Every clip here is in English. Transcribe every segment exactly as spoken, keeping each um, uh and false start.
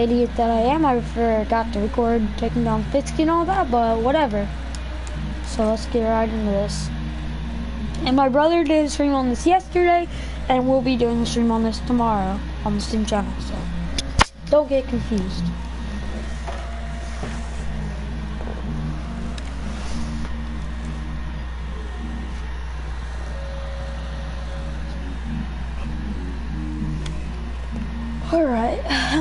idiot that I am, I forgot to record taking down Fitsky and all that, but whatever. So let's get right into this. And my brother did a stream on this yesterday, and we'll be doing a stream on this tomorrow on the same channel, so don't get confused. Alright.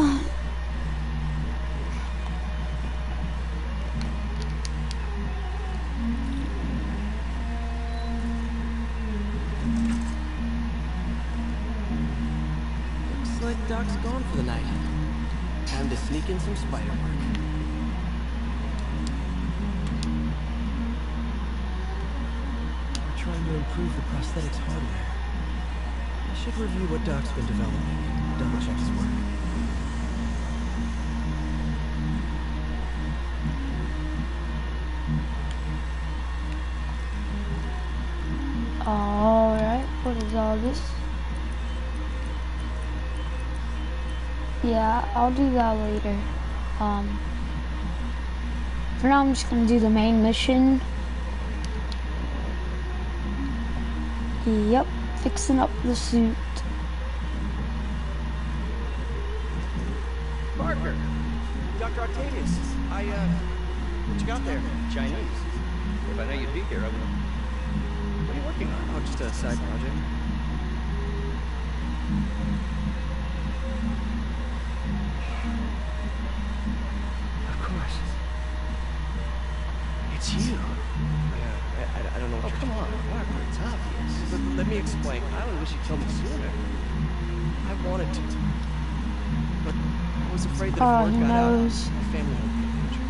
Looks like Doc's gone for the night. Time to sneak in some spider work. We're trying to improve the prosthetics hardware. I should review what Doc's been developing. Double check his work. Alright, what is all this? Yeah, I'll do that later. Um, for now I'm just gonna do the main mission. Yep, fixing up the suit. Parker! Doctor Octavius, I, uh, what you got there? Chinese. If I know you'd be here, I would. What are you working on? Oh, just a side project. Of course. It's you. Yeah, I, I, I don't know what oh, you're come on, Parker, it's obvious. But let me explain. I only wish you'd told me sooner. I wanted to. But I was afraid that Oh, if he word got out, knows. my family would get injured.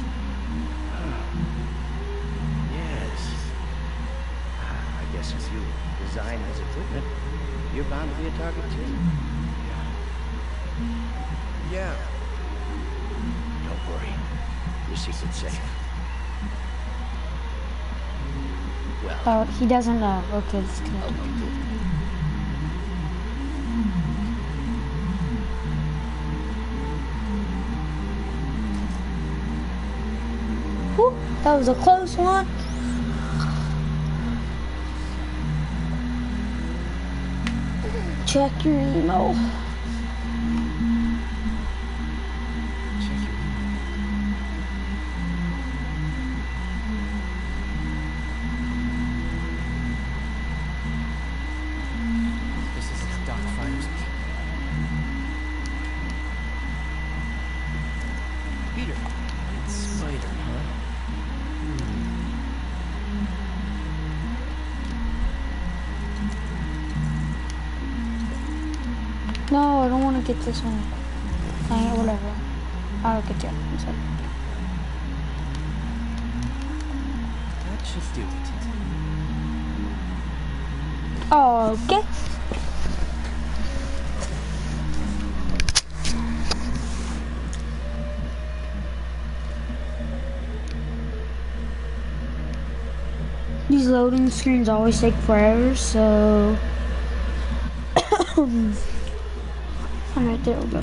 Yes. I guess if you design his equipment, you're bound to be a target too. Yeah. Yeah. Don't worry. Your secret's safe. Well, Oh, he doesn't know. Okay, let's continue. Whew, that was a close one. Check your email. check your This is Doc Fires me. Peter, it's Spider, huh? No, I don't want to get this one. Dang it, whatever. I'll get you. I'm sorry. That should do it. Okay. These loading screens always take forever, so... Alright, there we go.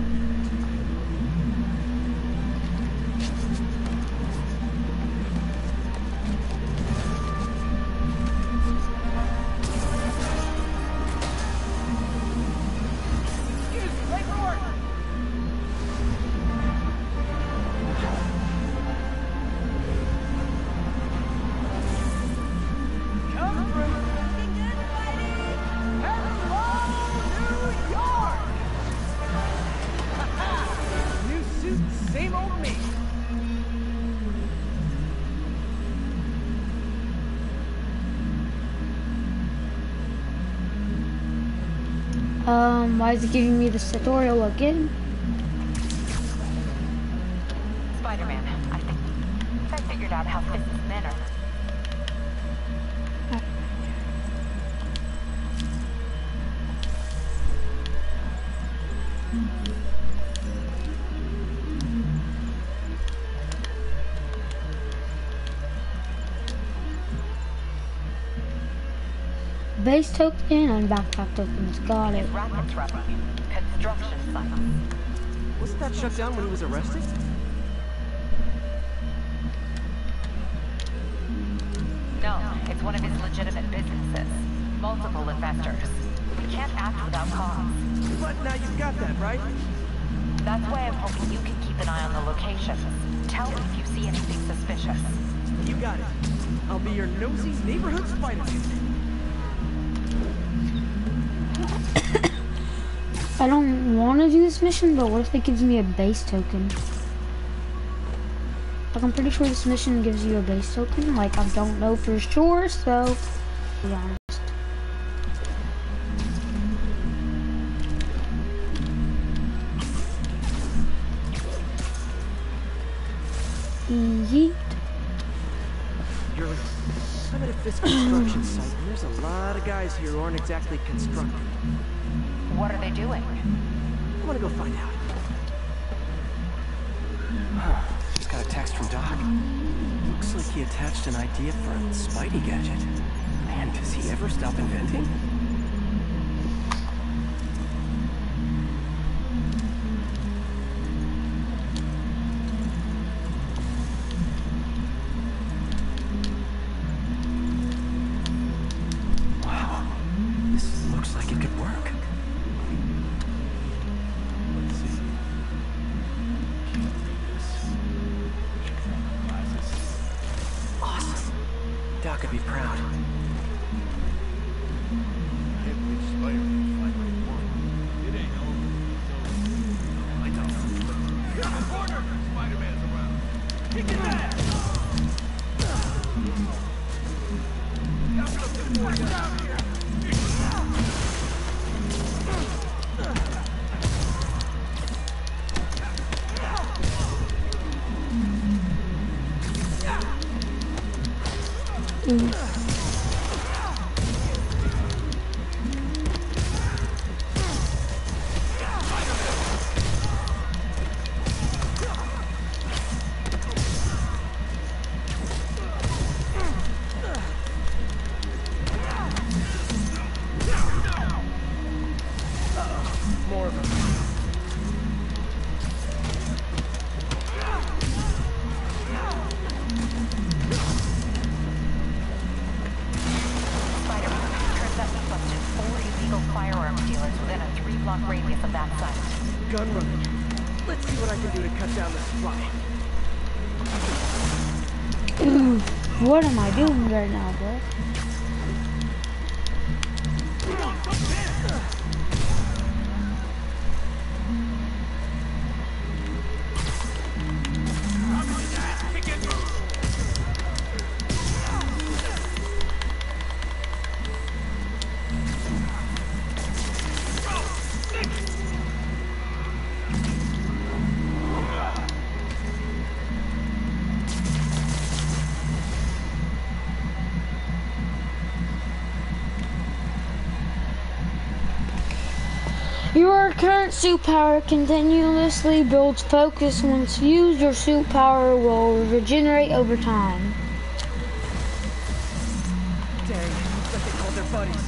Um, why is it giving me this tutorial again? Spider-Man, I think I figured out how Fist's men are. Base token and backpack tokens. Got it. Racket trouble. Construction sites. Wasn't that shut down when he was arrested? No, it's one of his legitimate businesses. Multiple investors. We can't act without cause. But now you've got that, right? That's why I'm hoping you can keep an eye on the locations. Tell me if you see anything suspicious. You got it. I'll be your nosy neighborhood Spider-Man. I don't want to do this mission, but what if it gives me a base token? Like, I'm pretty sure this mission gives you a base token. Like, I don't know for sure, so to be honest. Yeet. You're... I'm at a Fisk construction site, and there's a lot of guys here who aren't exactly constructing. What are they doing? I want to go find out. Just got a text from Doc. Looks like he attached an idea for a Spidey gadget. Man, does he ever stop inventing? Wow, this looks like it could work. Doc could be proud. Mm. More of them. Radius of that site. Gun running. Let's see what I can do to cut down the supply. What am I doing right now, bro? Your current suit power continuously builds focus. Once used, your suit power will regenerate over time. Dang, looks like they called their buddies.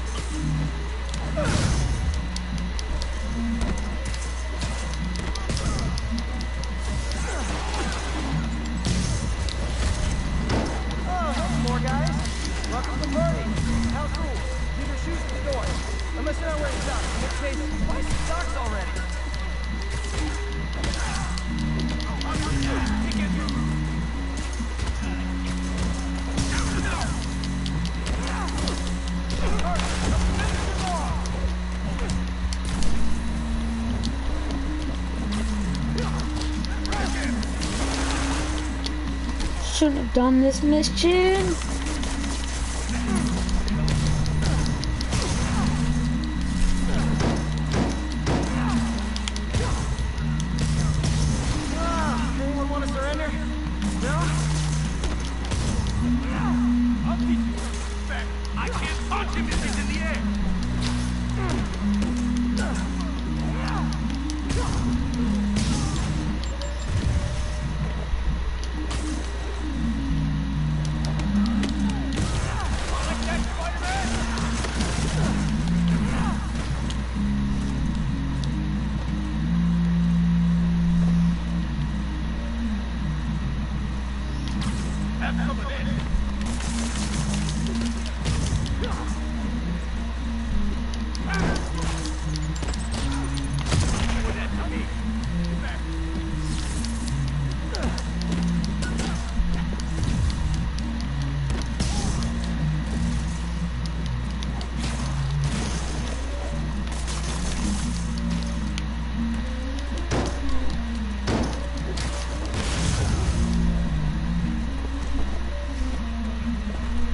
Oh, more guys. Welcome to the party. How cool. Leave your shoes at the door. Unless you're not wearing socks. In which case, buy some socks already. Shouldn't have done this mission.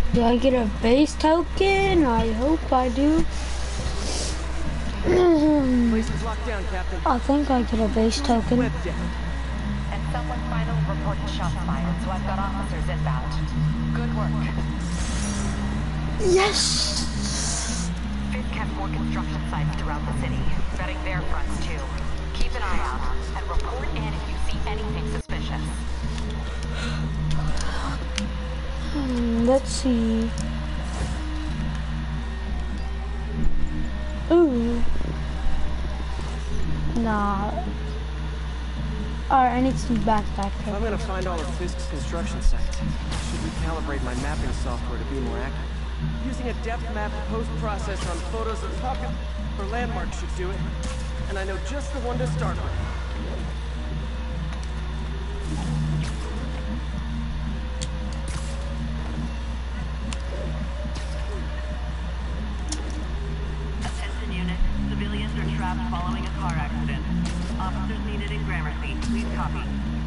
Do I get a base token? I hope I do. Place is locked down, Captain. I think I get a base token. Web down. And someone finally reported shots fired, so I've got officers inbound. Good work. Yes! Fisk has more construction sites throughout the city, vetting their fronts too. Keep an eye out, and report in if you see anything suspicious. Hmm, let's see. Ooh. Nah. Alright, I need some backpack. I'm gonna find all of Fisk's construction sites. Should recalibrate my mapping software to be more accurate. Using a depth map post-process on photos of pocket or landmarks should do it. And I know just the one to start with. Attention unit. Civilians are trapped following a car accident. Officers needed in Gramercy. Please copy.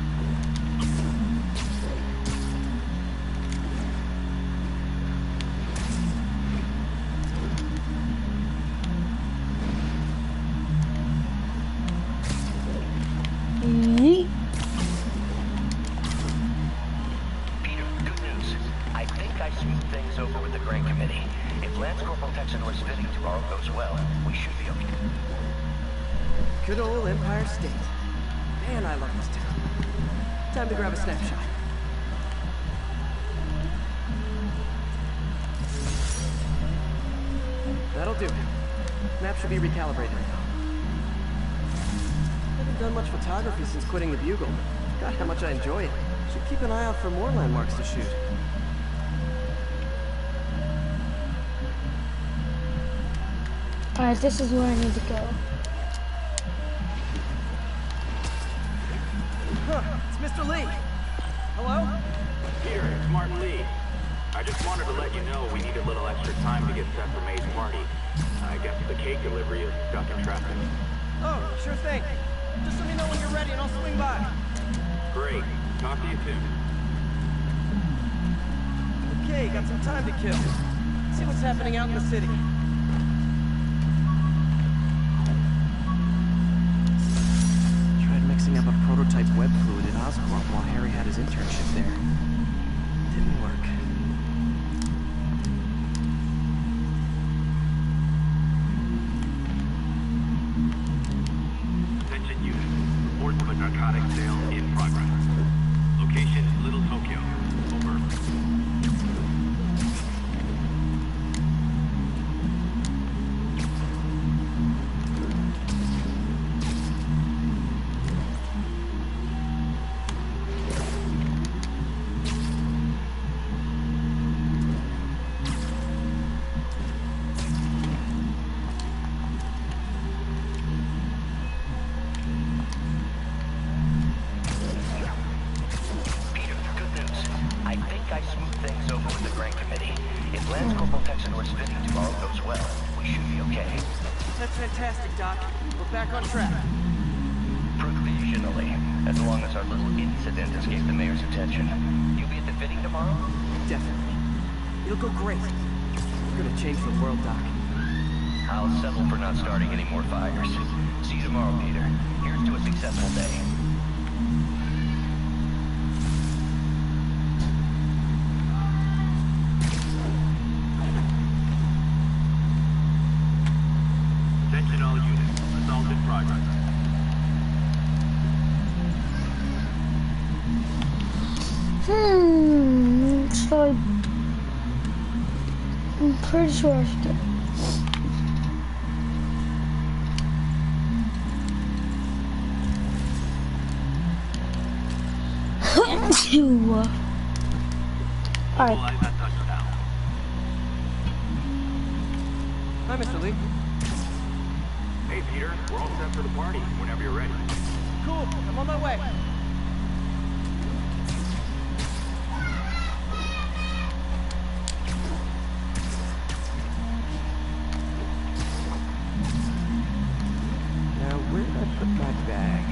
Yeet. Peter, good news. I think I smoothed things over with the Grant Committee. If Lance Corporal Texanor's fitting tomorrow goes well, we should be okay. Good old Empire State. Man, I love this town. Time to grab a snapshot. That'll do. Map should be recalibrated now. Haven't done much photography since quitting the Bugle. God, how much I enjoy it. Should keep an eye out for more landmarks to shoot. Alright, this is where I need to go. Huh, it's Mister Lee. Hello? Peter, it's Martin Lee. I just wanted to let you know we need a little extra time to get set for May's party. I guess the cake delivery is stuck in traffic. Oh, sure thing. Just let me know when you're ready and I'll swing by. Great. Talk to you soon. Okay, got some time to kill. See what's happening out in the city. Tried mixing up a prototype web fluid at Oscorp while Harry had his internship there. Didn't work. Attention unit. Report of a narcotic sale in progress. Location, Little Tokyo. Over. Peter, good news. I think I smoothed things over with the Grant Committee. If Lance Corporal Texanor's fitting tomorrow goes well, we should be okay. That's fantastic, Doc. We're back on track. Provisionally, as long as our little incident escaped the mayor's attention. You'll be at the fitting tomorrow? Definitely. It'll go great. We're gonna change the world, Doc. I'll settle for not starting any more fires. See you tomorrow, Peter. Here's to a successful day. Attention all units. Assault in progress. Hmm. So I, I'm pretty sure I should get. Two. Alright. Equalize that touchdown. Hi, Mister Lee. Hey, Peter. We're all set for the party whenever you're ready. Cool. I'm on my way. Now, where did I put my bag?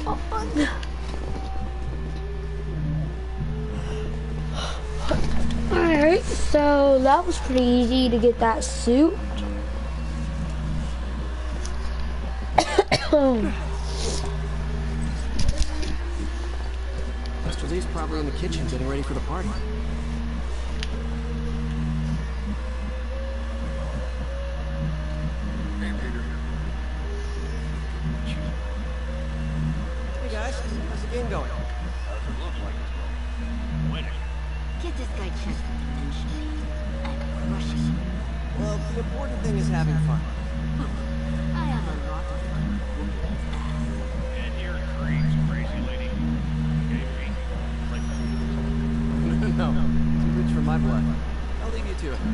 Alright, so that was pretty easy to get that suit. Mister Lee's probably in the kitchen getting ready for the party. Hey guys, how's the game going? Get this guy checked eventually. I'm crushing. Well, the important thing is having fun. I have a lot of fun. And your creeps, crazy lady. Okay, No, too rich for my blood. I'll leave you to it.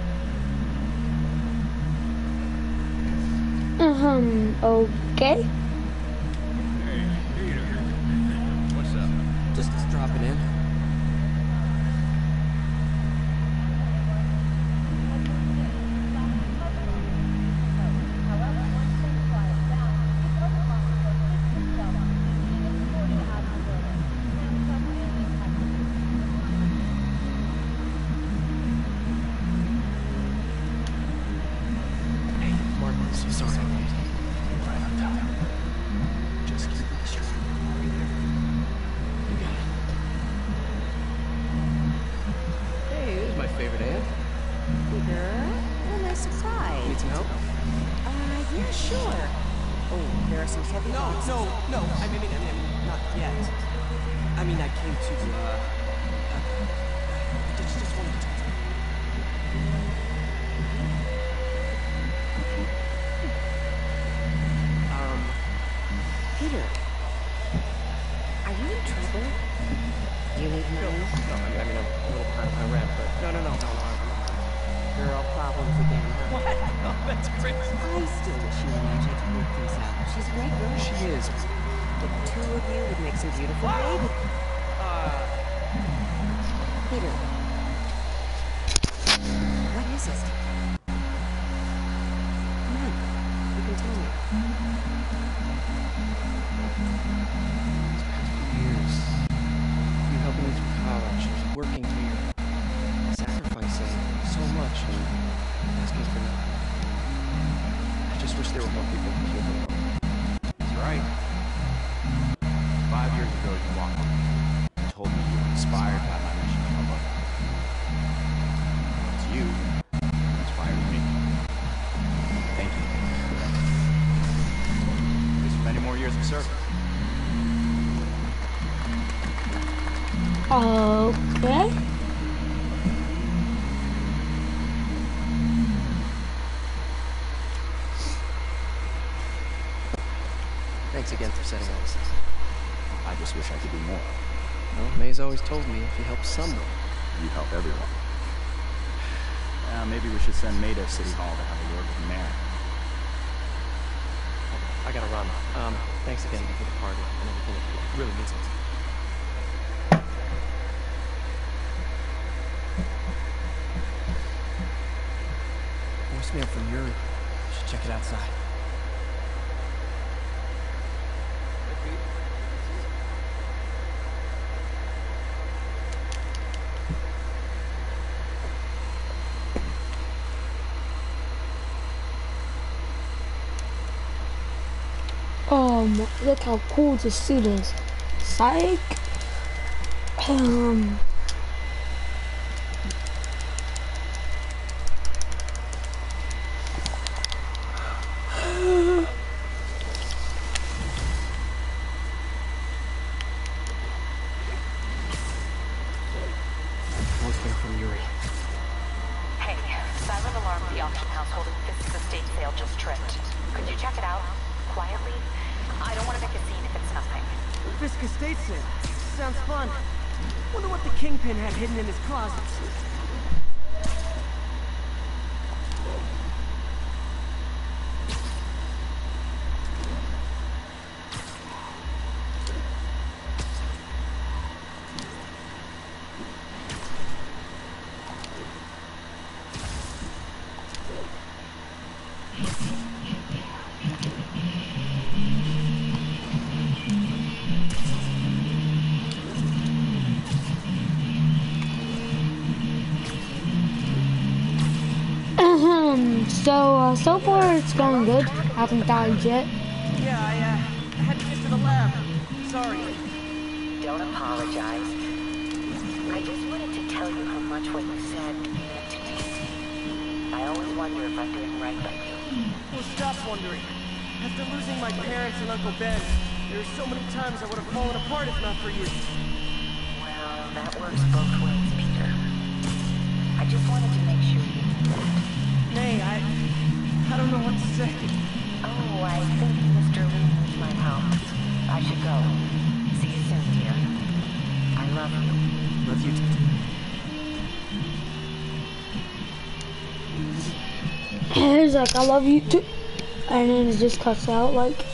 Um, okay. Hey, Peter. What's up? Just dropping in. No, no, no. I mean, I mean, I mean, not yet. I mean, I came to, uh, uh I just, just wanted to talk to you. Um, Peter, are you in trouble? Do you need money? No, no, I mean, I mean, I'm a little behind my rent, but no, no, no, no, no. Girl problems again, huh? What? Oh, that's crazy. I still wish you and Angie could work things out. She's a great girl. She is. The two of you would make some beautiful baby. Uh, Peter. What is it? Come on. You can tell me. these past few years, you helping me through college, working here, sacrificing so much, and asking for nothing. I just wish there were more people who feel the love. That's right. Five years ago, you walked up and told me you were inspired by my mission to help others. It's you who inspired me. Thank you. Here's for many more years of service. Okay. Thanks again for setting all this up. I just wish I could do more. Well, May's always told me if you help someone, You help everyone. Uh, maybe we should send May to City Hall to have a word with the mayor. I gotta run. Um, thanks again for the party and everything. It really means it. Voicemail from Yuri. You should check it outside. Um, look how cool this suit is. Psych. Um. Voicemail from Yuri. Hey, silent alarm at the auction house holding Fisk's estate sale just tripped. Could you check it out? Quietly? I don't want to make a scene if it's nothing. Fisk estate sale. Sounds fun. Wonder what the Kingpin had hidden in his closets. Um, so, uh, so far it's going good. Haven't died yet. Yeah, I, uh, I had to get to the lab. Sorry. Don't apologize. I just wanted to tell you how much what you said meant to me. I always wonder if I'm doing right by you. Well, stop wondering. After losing my parents and Uncle Ben, there are so many times I would have fallen apart if not for you. Well, that works both ways, Peter. I just wanted to make sure you knew that. Nay, I... I don't know what to say. Oh, I think Mister Lee needs my help. I should go. See you soon, dear. I love you. Love you too. He's like, I love you too. And then it just cuts out like,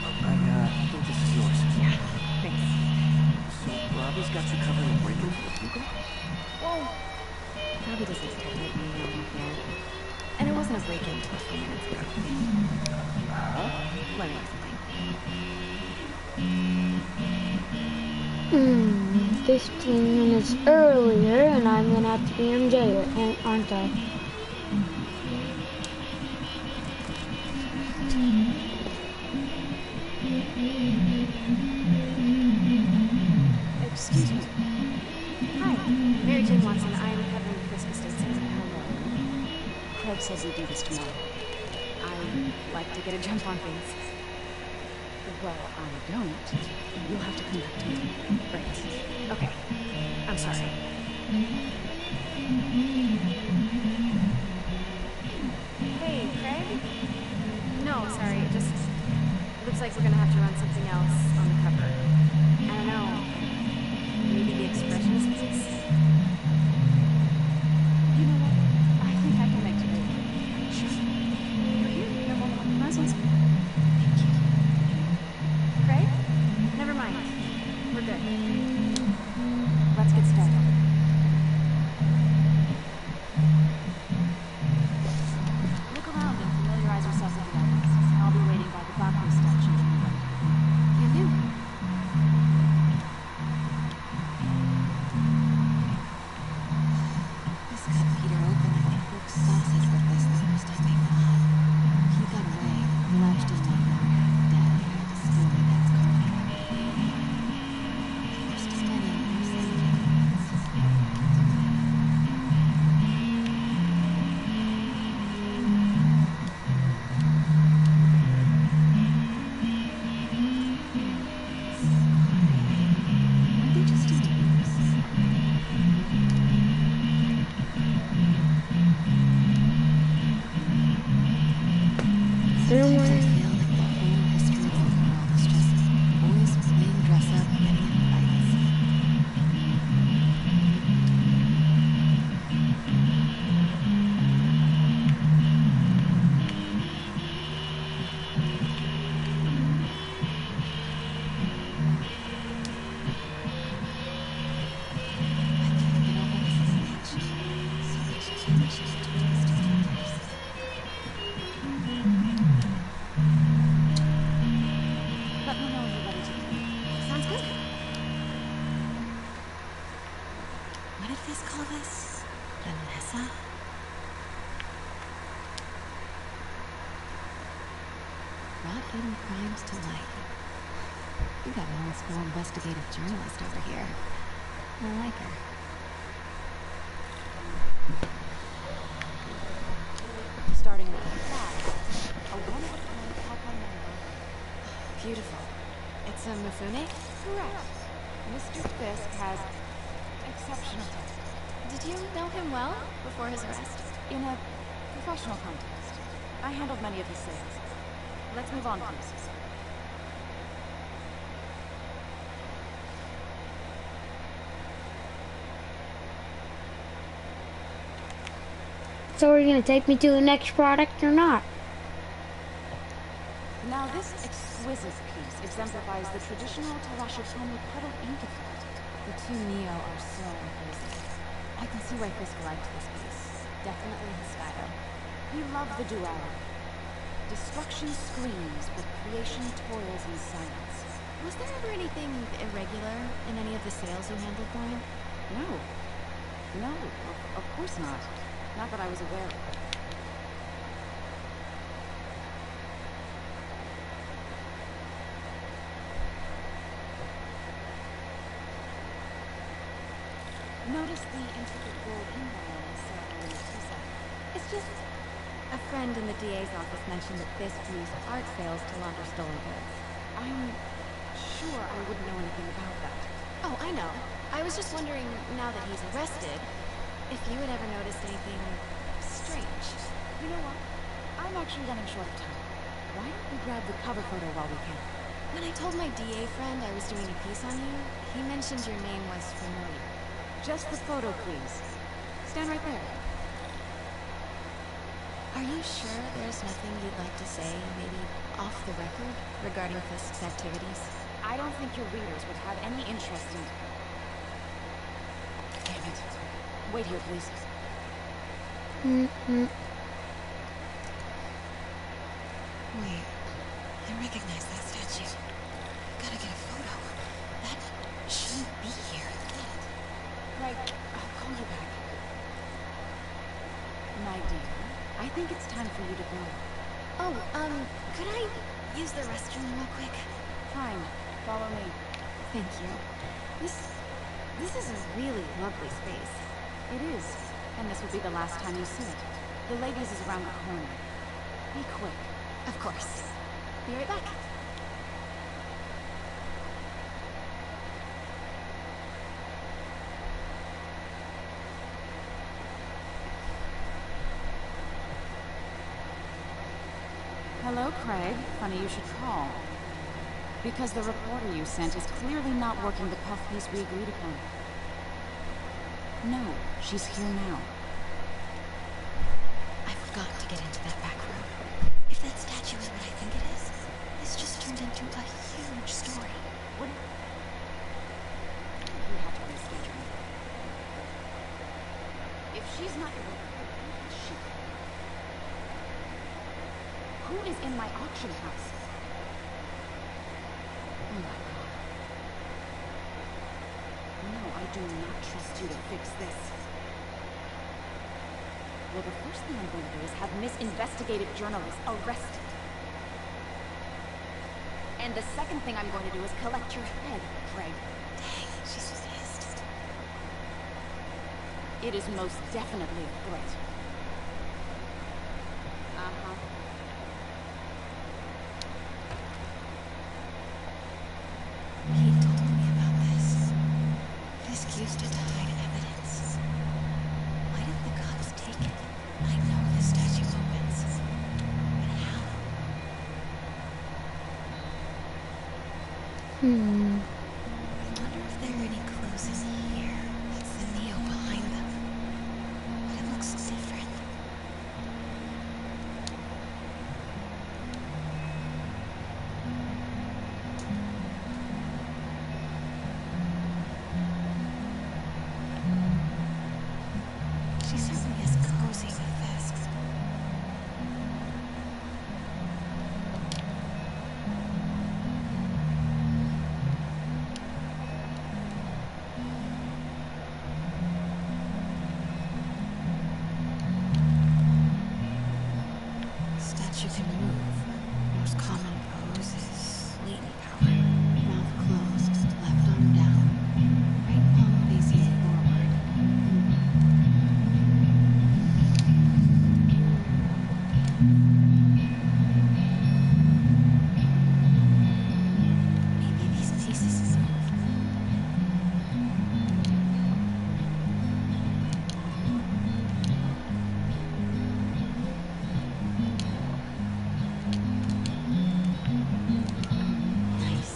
I, uh, think this is yours. Yeah, thanks. So, Robbie's got you covering a break-in for Hugo? Whoa! Robbie doesn't tolerate me around him here. And it wasn't a break-in till a few minutes ago. Huh? Let me explain. Hmm, fifteen minutes earlier, and I'm gonna have to be in jail, aren't I? Excuse me. Hi, Mary Jane Watson. I'm covering the Fisk Estates. Hello. Craig says you do this tomorrow. I like to get a jump on things. Well, I don't. You'll have to come back to me. Right. Okay. I'm sorry. Hey, Craig? No, sorry. It just looks like we're gonna have to run something else on the cover. I don't know. Maybe the expressionist piece? You know what? I think I can make you do it. Sure. You're here. You're welcome. Nice one. Thank you. Craig? Never mind. We're good. Let's get started. Look around and familiarize yourself with the items. I'll be waiting by the Bakri statue. Can do. This cut Peter open and they cooked sausage with this the first time they fought. He got away, latched his mother. Dad had to steal my dad's car. They're still standing in their Were they just interviews? Somewhere. I feel like the whole history of the world is just boys playing dress up and getting in fights. I can't get over this snitch. So much change between these two characters. Let me know when you're ready to leave. Sounds good. What did Fisk call this? Vanessa? Brought hidden crimes to light. We got an old school investigative journalist over here. I like her. Starting with the flag. A one-of-a-kind Papa Mamba. Beautiful. It's a Mifune? Correct. Mister Fisk has exceptional taste. Did you know him well before his arrest? In a professional context, I handled many of his sales. Let's move on, please. So are you gonna take me to the next product or not? Now this exquisite piece exemplifies the traditional Tarashikomi puddle ink effect. The two Neo are so imposing. I can see why Fisk liked this piece. Definitely his style. He loved the duality. Destruction screams, but creation toils in silence. Was there ever anything irregular in any of the sales you handled for him? No. No, of, of course not. Not that I was aware of. Notice the intricate gold inlay on the ceremony piece. It's just... A friend in the D A's office mentioned that Fisk used art sales to launder stolen goods. I'm sure I wouldn't know anything about that. Oh, I know. I was just wondering, now that he's arrested, if you had ever noticed anything strange. You know what? I'm actually running short of time. Why don't we grab the cover photo while we can? When I told my D A friend I was doing a piece on you, he mentioned your name was familiar. Just the photo, please. Stand right there. Are you sure there's nothing you'd like to say, maybe off the record, regarding Fisk's activities? I don't think your readers would have any interest in... Damn it. Wait here, please. Mm-hmm. Wait, I recognize that statue. Gotta get a photo. That shouldn't be here. Right, I'll call you back. My dear, I think it's time for you to go. Oh, um, could I use the restroom real quick? Fine, follow me. Thank you. This, this is a really lovely space. It is, and this will be the last time you see it. The ladies is around the corner. Be quick. Of course. Be right back. Hello, Craig. Funny you should call. Because the reporter you sent is clearly not working the puff piece we agreed upon. No, she's here now. I forgot to get into that back room. If that statue is what I think it is, this just turned into a huge story. What? We have to reschedule. If she's not your reporter, who is she? Who is in my auction house? Oh my god. No, I do not trust you to fix this. Well, the first thing I'm going to do is have Miss Investigative Journalist arrested. And the second thing I'm going to do is collect your head, Craig. Dang, she's pissed. It is most definitely a threat. Uh-huh. He told me about this. Fisk used it to hide evidence. Why did the cops take it? I know the statue opens. But how? Hmm. I wonder if there are any clues in here. That's the Neo behind them. But it looks different. She certainly is cozy with Fisk. Statue can move. Most common pose is latent power. Mouth closed, left arm down, right palm facing forward. Maybe these pieces move. Nice.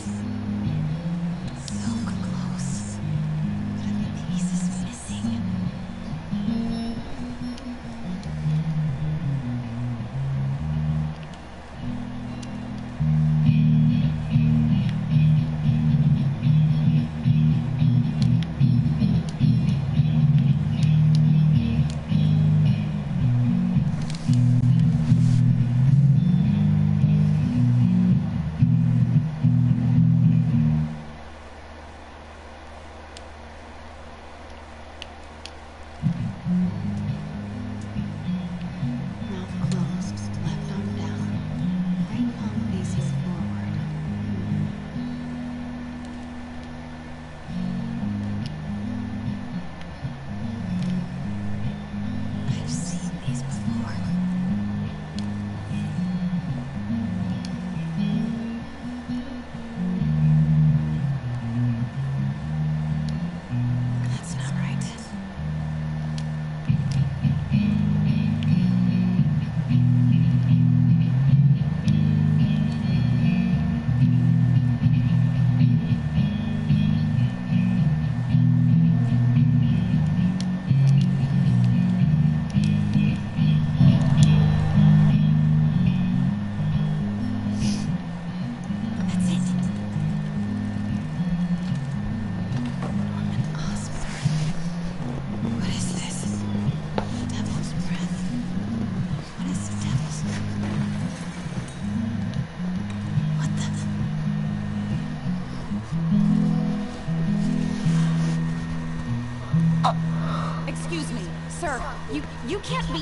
You you can't be.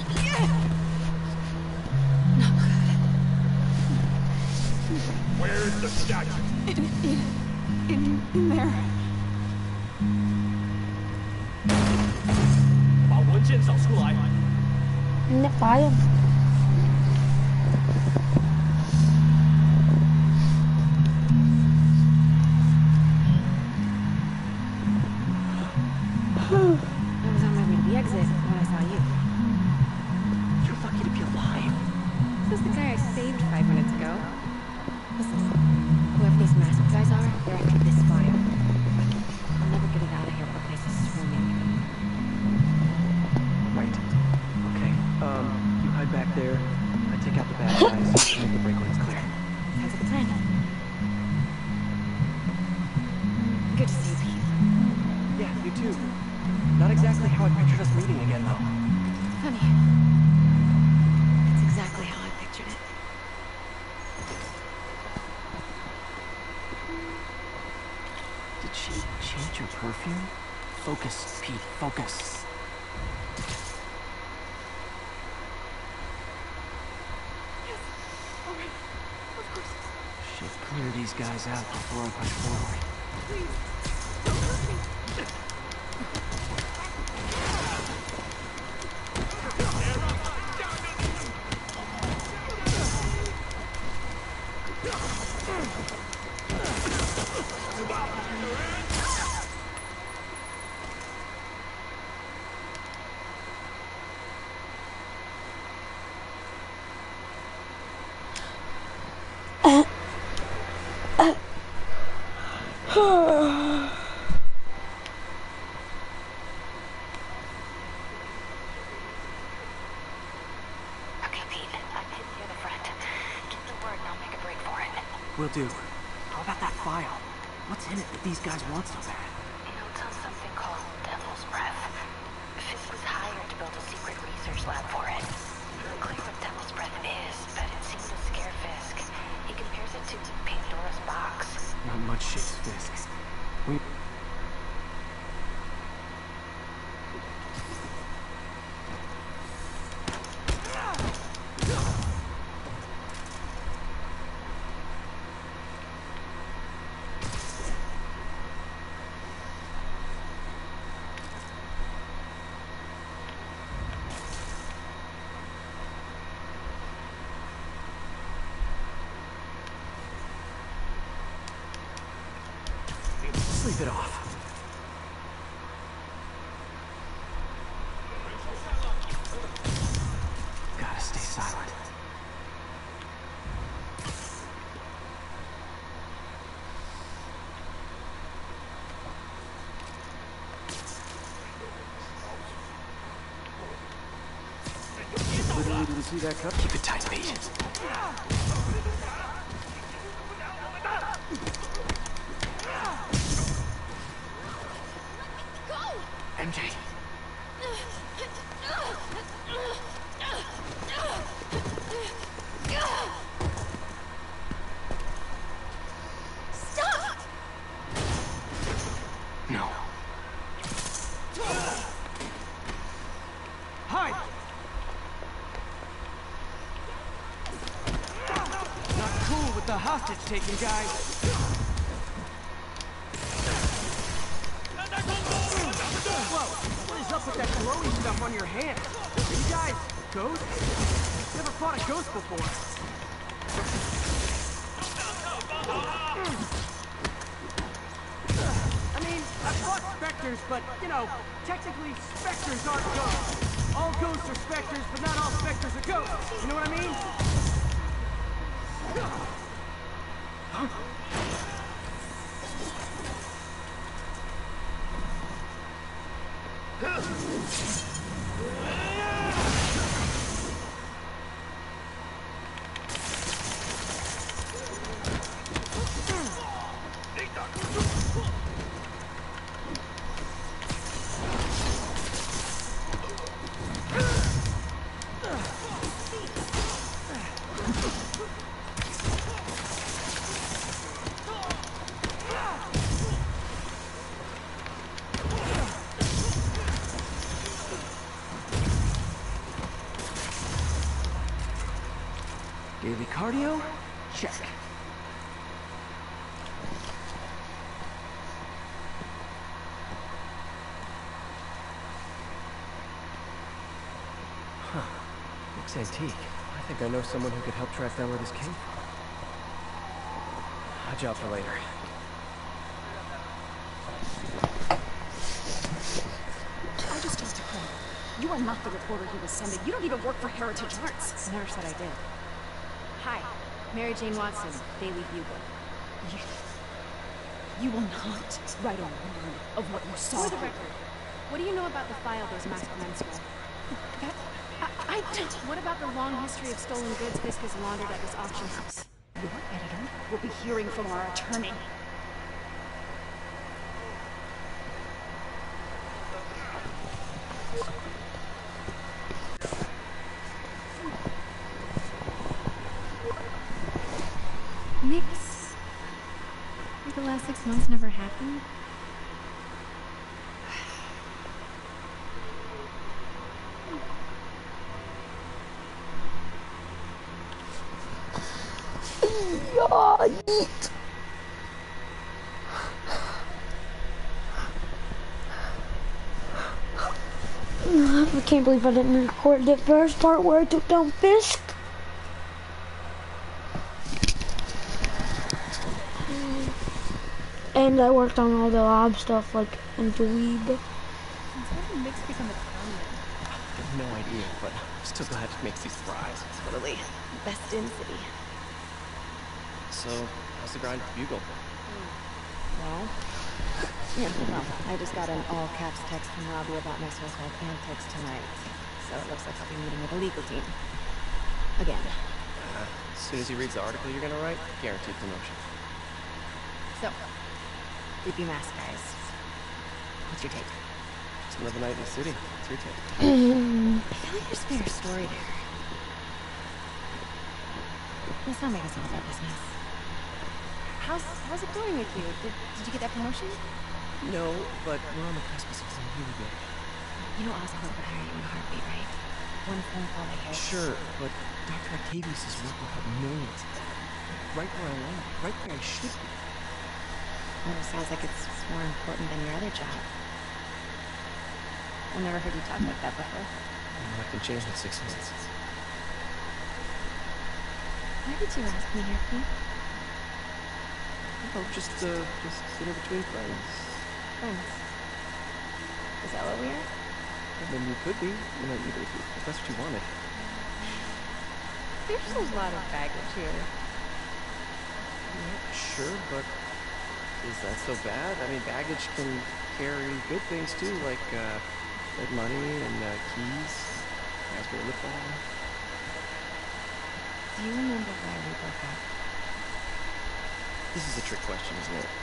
Where's the statue? In, in, in, in there. 把文件找出来。 In the file. I was on my way to the exit when I saw you. You're lucky to be alive. This is the guy I saved five minutes ago. Listen, whoever these masked guys are, they're after this file. I'll never get it out of here, but the place is swarming. Right. Okay. Um, you hide back there. I take out the bad guys. Make the break when it's clear. Sounds like a plan. Good to see you, Pete. Yeah, you too. Not exactly how I pictured us meeting again, though. Funny. That's exactly how I pictured it. Did she change her perfume? Focus, Pete, focus. Yes. All right. Of course. Should clear these guys out before I push forward. Please. Don't hurt me. Okay, Pete. I'm hidden near the front. Get the word and I'll make a break for it. Will do. How about that file? What's in it that these guys want so bad? Notes on something called Devil's Breath. Fisk was hired to build a secret research lab for it. Unclear what Devil's Breath is, but it seems to scare Fisk. He compares it to Pandora's box. Not much shakes Fisk. We... Sleep it off. Gotta stay silent. Literally didn't see that cup. Keep it tight, Pete. M J. Stop! No. Hide! Not cool with the hostage taking, guys. Whoa! What is up with that glowy stuff on your hand? Are you guys ghosts? Never fought a ghost before. I mean, I've fought specters, but, you know, technically specters aren't ghosts. All ghosts are specters, but not all specters are ghosts. You know what I mean? Huh? Cardio? Check. Huh. Looks antique. I think I know someone who could help track down where this came from. A job for later. I just talked to Cole. You are not the reporter he was sending. You don't even work for Heritage Arts. I never said I did. Hi, Mary Jane Watson, Daily Bugle. You, you will not write a word of what you saw. For the record, what do you know about the file those masked men stole? That, I, I don't. What about the long history of stolen goods Fisk has laundered at this auction house? Your editor will be hearing from our attorney. Nix. Like the last six months never happened? I can't believe I didn't record the first part where I took down Fisk. And I worked on all the lab stuff, like in Dweeb. Since when did Nix become a permanent? I have no idea, but I'm still glad it makes you thrive. Totally. Best in city. So, how's the grind for Bugle? Well, yeah, well, I just got an all-caps text from Robbie about my so-called antics tonight. So it looks like I'll be meeting with the legal team. Again. Uh, as soon as he reads the article you're gonna write, guaranteed promotion. So, creepy mask guys. What's your take? Just another night in the city. What's your take? I feel like there's a bigger story there. Let's not make us all about business. How's, how's it going with you? Did, did you get that promotion? No, but we're on the cusp of something really big. You know Oscorp would hire you in a heartbeat, right? One phone call I hit. Sure, but Doctor Octavius is working out millions. Right where I am, right where I should be. Well, it sounds like it's more important than your other job. I've never heard you talk like that before. Well, I can change in six months. Why did you ask me here, Pete? Oh, just, uh, just dinner between friends. Friends. Is that what we are? I mean, you could be, you know, if, if that's what you wanted. There's a lot of baggage here. Yeah, sure, but is that so bad? I mean, baggage can carry good things too, like, uh, like money and, uh, keys, raspberry lip balm. Do you remember why we broke up? This is a trick question, isn't it?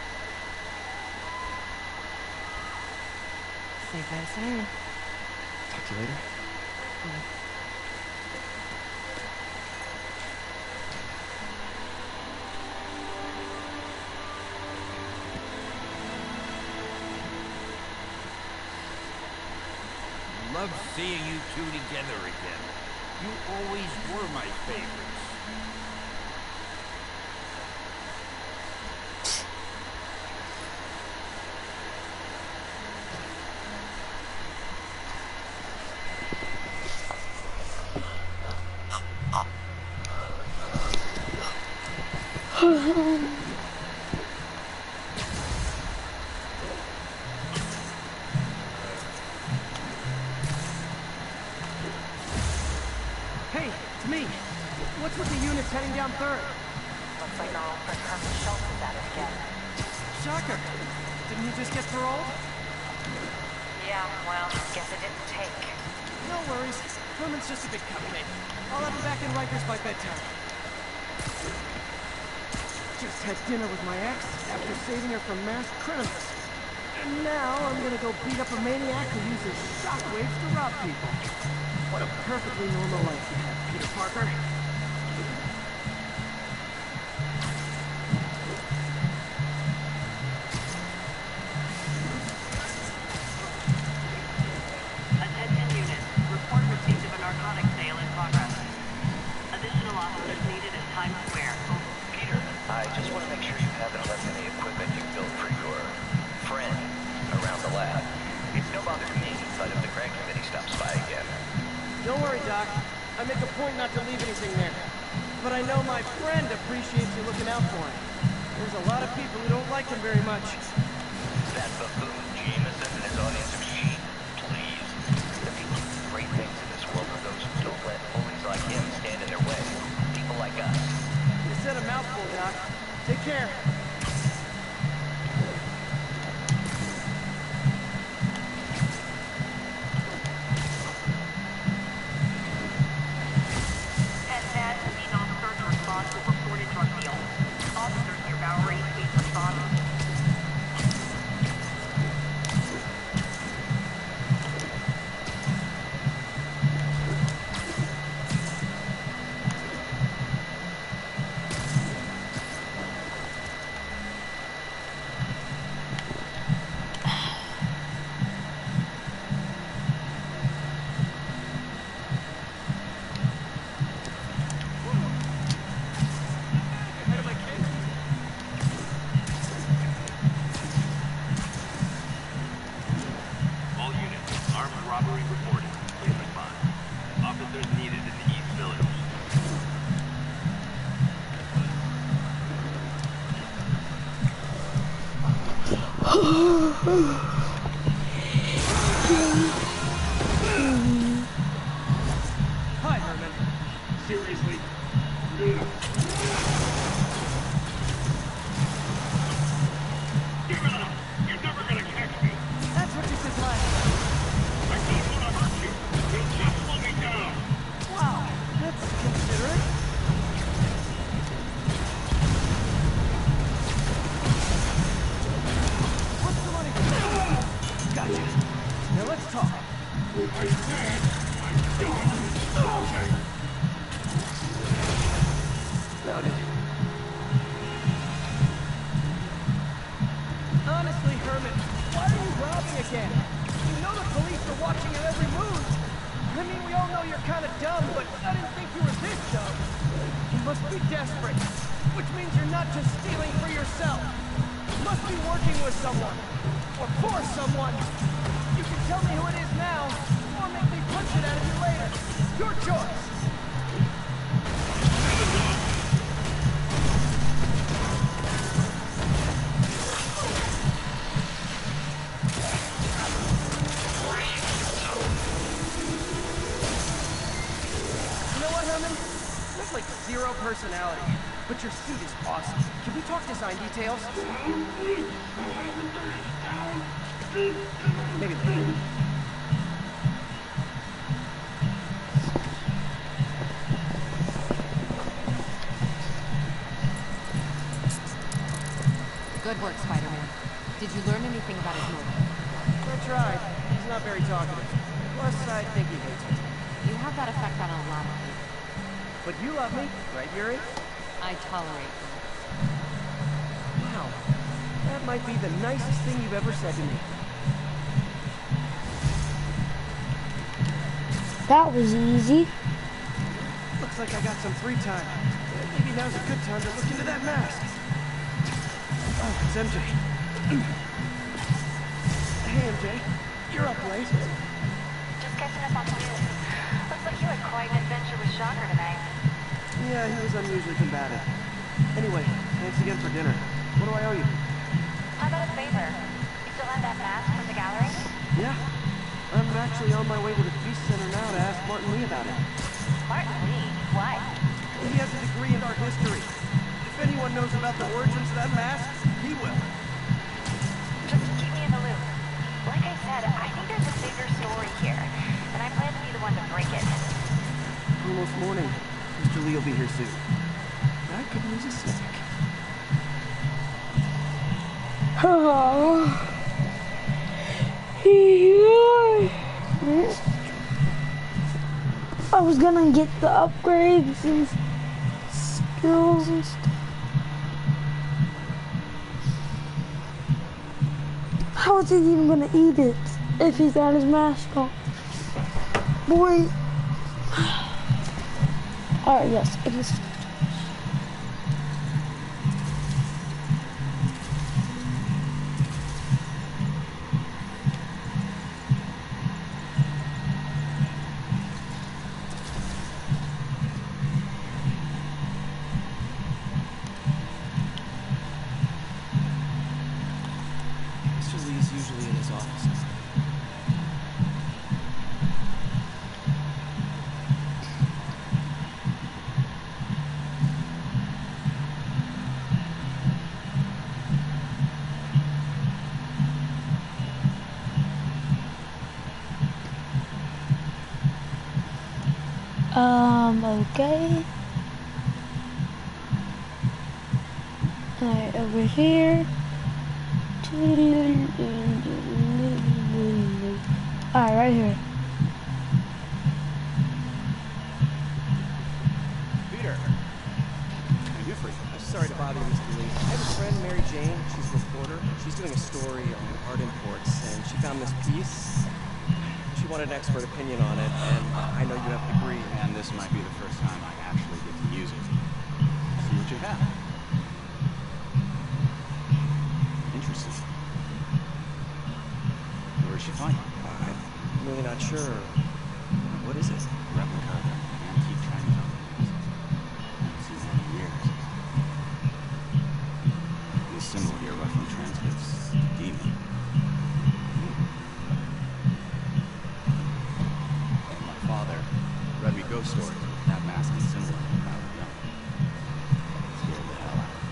Saved by the siren. Talk to you later. Mm. Love seeing you two together again. You always were my favorites. Hey, it's me. What's with the units heading down third? Looks like our old friend Herman Schultz is at it again. Shocker. Didn't he just get paroled? Yeah, well, guess it didn't take. No worries. Herman's just a big cupcake. I'll have him back in Rikers by bedtime. Just had dinner with my ex after saving her from masked criminals. And now I'm gonna go beat up a maniac who uses shockwaves to rob people. What a perfectly normal life you have, Peter Parker. Attention units. Report received of a narcotics sale in progress. Additional officers needed as time Don't worry, Doc. I make a point not to leave anything there. But I know my friend appreciates you looking out for him. There's a lot of people who don't like him very much. That buffoon Jameson and his audience of sheep. Please. The people who do great things in this world are those who don't let bullies like him stand in their way. People like us. You said a mouthful, Doc. Take care. And that lead officer to respond to a reported drug deal. Officers near Bowery, please respond. All units, armed robbery reported. Please respond. Officers needed in the East Village. Hi, Herman. Seriously? Give it up! You're never gonna catch me! That's what you said last time. I don't want to hurt you! You'll just slow me down! Wow, that's considerate. What's the money for? Gotcha. Now let's talk. I said I'm done! Okay. Noted. Honestly, Herman, why are you robbing again? You know the police are watching your every move. I mean, we all know you're kind of dumb, but I didn't think you were this dumb. You must be desperate, which means you're not just stealing for yourself. You must be working with someone, or for someone. You can tell me who it is now, or make me punch it out of you later. Your choice. You know what, Herman? You have like zero personality, but your suit is awesome. Can we talk design details? Maybe later. Good work, Spider-Man. Did you learn anything about his motive? I tried. He's not very talkative. Plus, I think he hates me. You have that effect on a lot of people. But you love me, right, Yuri? I tolerate you. Wow. That might be the nicest thing you've ever said to me. That was easy. Looks like I got some free time. Maybe now's a good time to look into that mask. Oh, it's M J. Hey, M J. You're up late. Just catching up on the news. Looks like you had quite an adventure with Shocker tonight. Yeah, he was unusually combative. Anyway, thanks again for dinner. What do I owe you? How about a favor? You still have that mask from the gallery? Yeah. I'm actually on my way to the Feast Center now to ask Martin Lee about it. Martin Lee? Why? He has a degree in art history. If anyone knows about the origins of that mask, he will. Just keep me in the loop. Like I said, I think there's a bigger story here, and I plan to be the one to break it. Almost morning. Mister Lee will be here soon. I could use a snack. I was gonna get the upgrades and skills and stuff. How is he even gonna eat it if he's got his mask on? Boy. Alright, yes, it is. Mister Lee's usually in his office. Um, okay. Alright, over here. Alright, right here. Peter. I'm here for you. I'm sorry to bother you, Mister Lee. I have a friend, Mary Jane. She's a reporter. She's doing a story on art imports, and she found this piece. She wanted an expert opinion on it, and I know you have a degree. And this might be the first time I actually get to use it. See what you have. Interesting. Where did she find it? I'm really not sure. What is it? Replica of an antique Chinese object. I haven't seen that in years. This symbol here roughly transmits demon. My father read me ghost stories with that mask and symbol when I was young. It scared the hell out of me.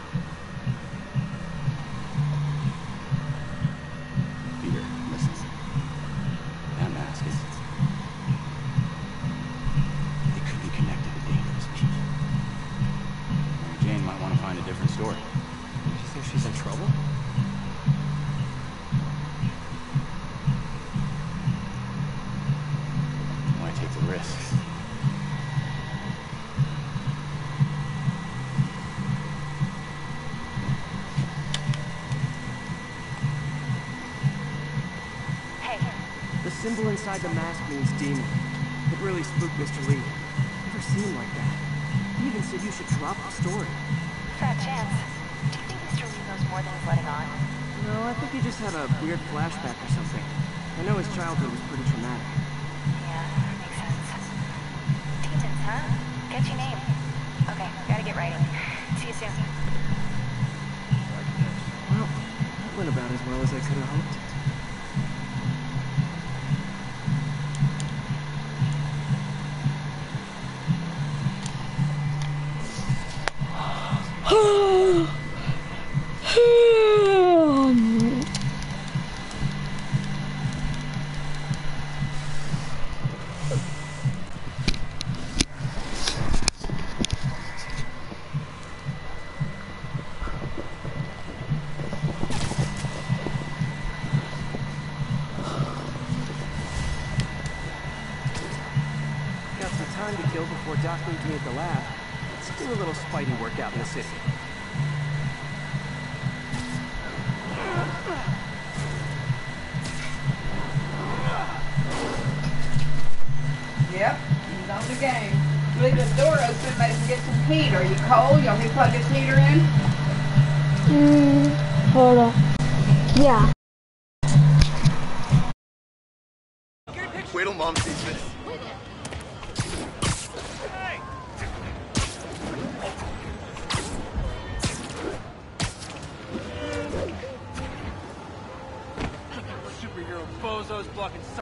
Peter, listen. That mask is... It could be connected to dangerous people. Mary Jane might want to find a different story. Do you think she's in trouble? Why take the risk? Hey, The symbol inside the mask means demon. It really spooked Mister Lee. Never seen him like that. He even said you should drop the story. fat chance. Do you think Mister Lee knows more than he's letting on? No, I think he just had a weird flashback or something. I know his childhood was pretty traumatic. Yeah, makes sense. Demons, huh? Catchy name. Okay, gotta get writing. See you soon. Well, that went about as well as I could have hoped. Got some time to kill before Doc needs me at the lab. Let's do a little Spidey workout in the city. Yep, he's on the game. Leave the door open, maybe get some heat. Are you cold? You want me to plug this heater in? Mm, hold on. Yeah. Wait till Mom sees this. Superhero bozos blocking